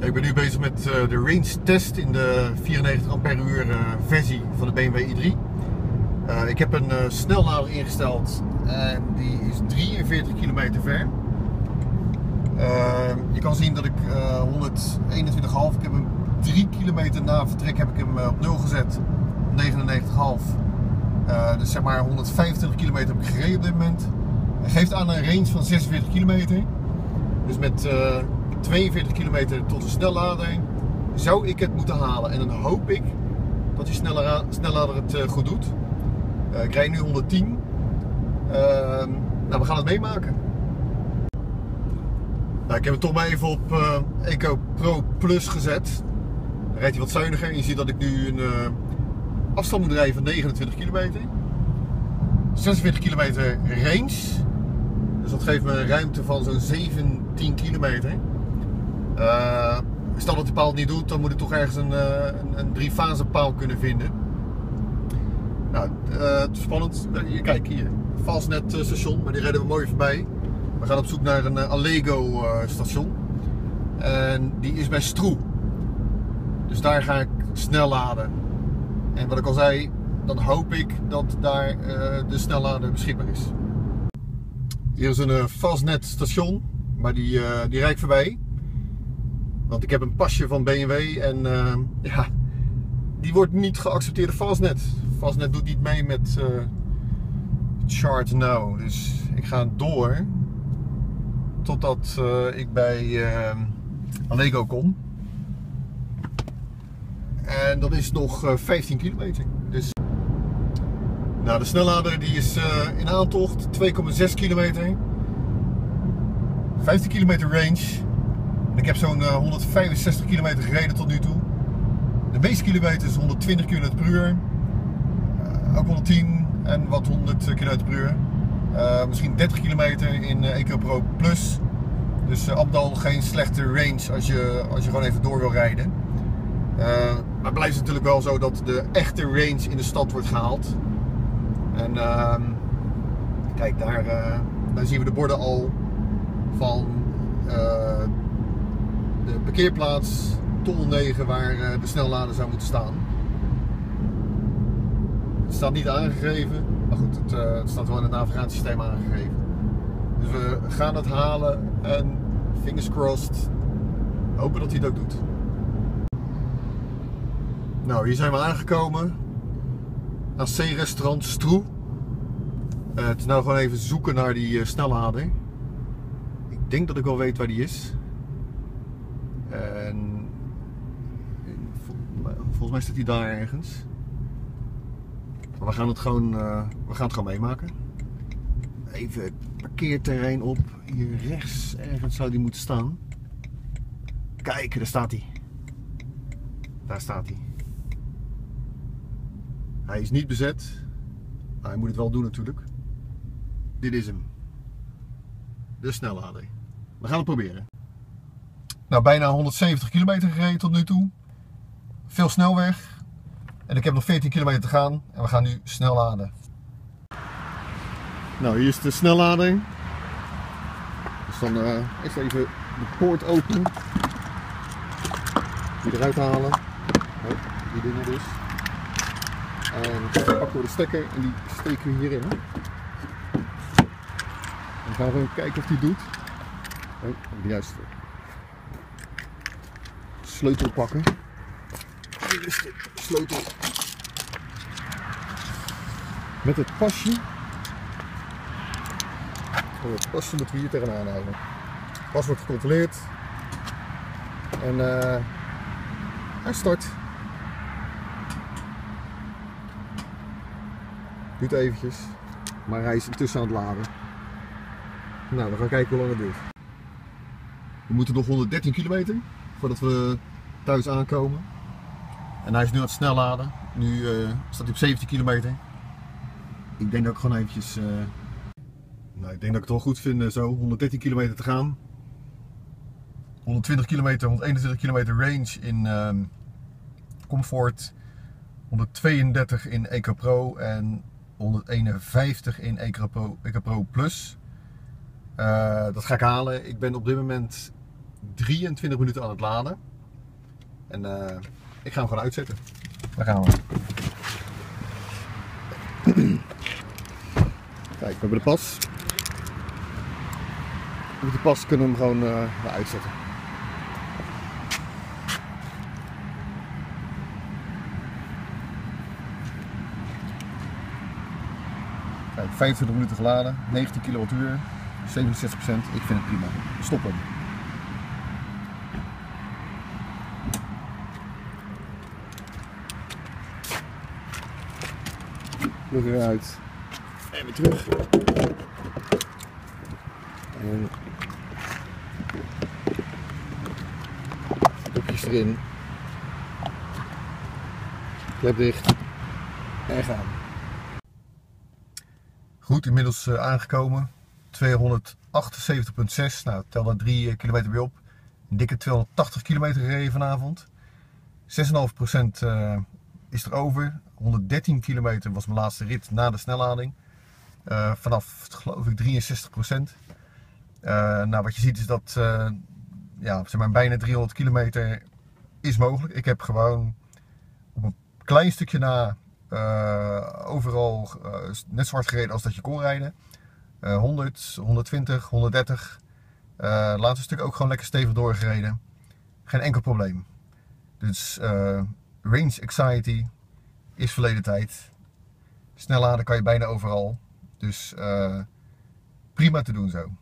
Ik ben nu bezig met de range test in de 94 ampère-uur versie van de BMW i3. Ik heb een snellader ingesteld en die is 43 kilometer ver. Je kan zien dat ik 121,5, ik heb hem 3 kilometer na vertrek heb ik hem op 0 gezet, 99,5. Dus zeg maar 125 kilometer heb ik gereden op dit moment. Hij geeft aan een range van 46 kilometer. Dus met 42 kilometer tot de snellader zou ik het moeten halen. En dan hoop ik dat die snellader het goed doet. Ik rijd nu 110. Nou, we gaan het meemaken. Nou, ik heb het toch maar even op Eco Pro Plus gezet. Dan rijdt hij wat zuiniger. En je ziet dat ik nu een afstand moet rijden van 29 kilometer. 46 kilometer range. Dus dat geeft me een ruimte van zo'n 17 kilometer. Stel dat die paal het niet doet, dan moet ik toch ergens een 3-fase paal kunnen vinden. Nou, het is spannend. Kijk hier, Fastnet station, maar die rijden we mooi voorbij. We gaan op zoek naar een Allego station. En die is bij Stroe. Dus daar ga ik snel laden. En wat ik al zei, dan hoop ik dat daar de snellader beschikbaar is. Hier is een Fastnet station, maar die rijd ik voorbij. Want ik heb een pasje van BMW en ja, die wordt niet geaccepteerd door Fastnet. Fastnet doet niet mee met Chart Now. Dus ik ga door totdat ik bij Allego kom. En dat is nog 15 kilometer. Dus nou, de snellader die is in aantocht, 2,6 kilometer. 15 kilometer range. En ik heb zo'n 165 kilometer gereden tot nu toe. De meeste kilometers 120 km per uur. Ook 110 en wat 100 km per uur. Misschien 30 kilometer in Eco Pro Plus. Dus al geen slechte range als je gewoon even door wil rijden. Maar het blijft natuurlijk wel zo dat de echte range in de stad wordt gehaald. En kijk, daar zien we de borden al van de parkeerplaats Tolnegen waar de snellader zou moeten staan. Het staat niet aangegeven, maar goed, het staat wel in het navigatiesysteem aangegeven. Dus we gaan het halen en fingers crossed, hopen dat hij het ook doet. Nou, hier zijn we aangekomen. AC-restaurant Stroe. Het is nou gewoon even zoeken naar die snellader. Ik denk dat ik wel weet waar die is. En volgens mij staat hij daar ergens. Maar we gaan het gewoon meemaken. Even het parkeerterrein op. Hier rechts ergens zou die moeten staan. Kijk, daar staat hij. Daar staat hij. Hij is niet bezet. Maar hij moet het wel doen natuurlijk. Dit is hem. De snellader. We gaan het proberen. Nou, bijna 170 kilometer gereden tot nu toe. Veel snelweg. En ik heb nog 14 kilometer te gaan. En we gaan nu snel laden. Nou, hier is de snellader. Dus dan eerst even de poort open. Die eruit halen. Die dingen dus. En dan pakken we de stekker en die steken we hierin. Dan gaan we even kijken of die doet. Oh, de juiste sleutel pakken. Hier is de sleutel. Met het pasje. Het pasje moeten we hier tegenaan houden. Het pas wordt gecontroleerd. En hij start. Duurt eventjes. Maar hij is intussen aan het laden. Nou, we gaan kijken hoe lang het duurt. We moeten nog 113 kilometer voordat we thuis aankomen. En hij is nu aan het snel laden. Nu staat hij op 17 kilometer. Ik denk dat ik gewoon eventjes... nou, ik denk dat ik het wel goed vind zo. 113 kilometer te gaan. 120 kilometer, 121 kilometer range in Comfort. 132 in Eco Pro en 151 in Eco Pro Plus. Dat ga ik halen. Ik ben op dit moment 23 minuten aan het laden. En ik ga hem gewoon uitzetten. Daar gaan we. Kijk, we hebben de pas. Met die pas kunnen we hem gewoon uitzetten. Kijk, 25 minuten geladen, 19 kWh, 67%. Ik vind het prima. Stop hem. Plug eruit. En weer terug. En dopjes erin. Klep dicht. En gaan. Goed, inmiddels aangekomen. 278,6. Nou, tel daar 3 kilometer weer op. Een dikke 280 kilometer gereden vanavond. 6,5% is er over. 113 kilometer was mijn laatste rit na de snellading. Vanaf geloof ik 63%. Nou, wat je ziet is dat ja, zeg maar, bijna 300 kilometer is mogelijk. Ik heb gewoon op een klein stukje na overal net zo hard gereden als dat je kon rijden. 100, 120, 130. Laatste stuk ook gewoon lekker stevig doorgereden. Geen enkel probleem. Dus range anxiety is verleden tijd. Snel laden kan je bijna overal. Dus prima te doen zo.